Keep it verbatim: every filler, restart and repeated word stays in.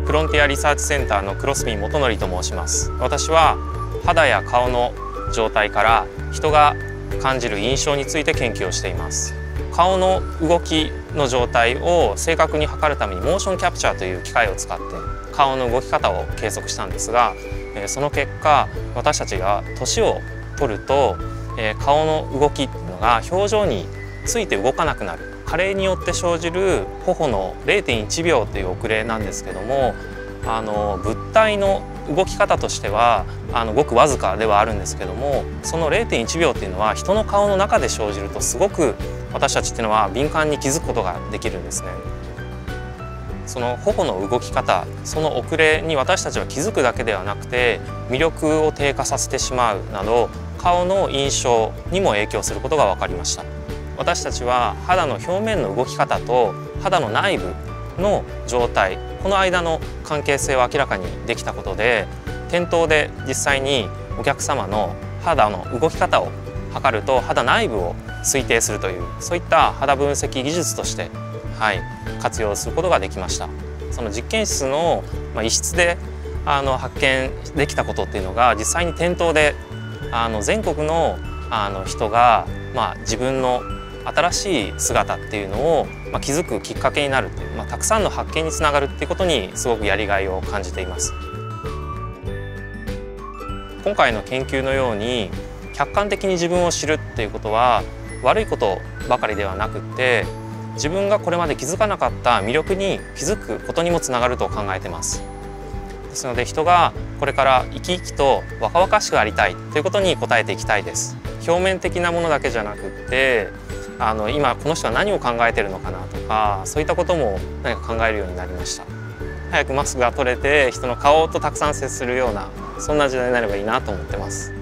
フロンティアリサーチセンターの黒住元則と申します。私は肌や顔の状態から人が感じる印象について研究をしています。顔の動きの状態を正確に測るためにモーションキャプチャーという機械を使って顔の動き方を計測したんですが、その結果私たちが年を取ると顔の動きっていうのが表情について動かなくなる、加齢によって生じる頬の れいてんいちびょうという遅れなんですけども、あの物体の動き方としてはあのごくわずかではあるんですけども、その れいてんいちびょうっていうのは人の顔の中で生じるとすごく私たちっていうのは敏感に気づくことができるんですね。その頬の動き方、その遅れに私たちは気づくだけではなくて魅力を低下させてしまうなど顔の印象にも影響することが分かりました。私たちは肌の表面の動き方と肌の内部の状態、この間の関係性を明らかにできたことで、店頭で実際にお客様の肌の動き方を測ると肌内部を推定するという、そういった肌分析技術として、はい、活用することができました。その実験室の、まあ、一室であの発見できたことっていうのが実際に店頭であの全国のあの人が、まあ、自分の新しい姿っていうのを、まあ、気づくきっかけになるっていう、まあ、たくさんの発見につながるっていうことにすごくやりがいを感じています。今回の研究のように客観的に自分を知るっていうことは悪いことばかりではなくって、自分がこれまで気づかなかった魅力に気づくことにもつながると考えてます。ですので人がこれから生き生きと若々しくありたいということに応えていきたいです。表面的なものだけじゃなくってあの今この人は何を考えているのかなとか、そういったことも何か考えるようになりました。早くマスクが取れて人の顔とたくさん接するような、そんな時代になればいいなと思ってます。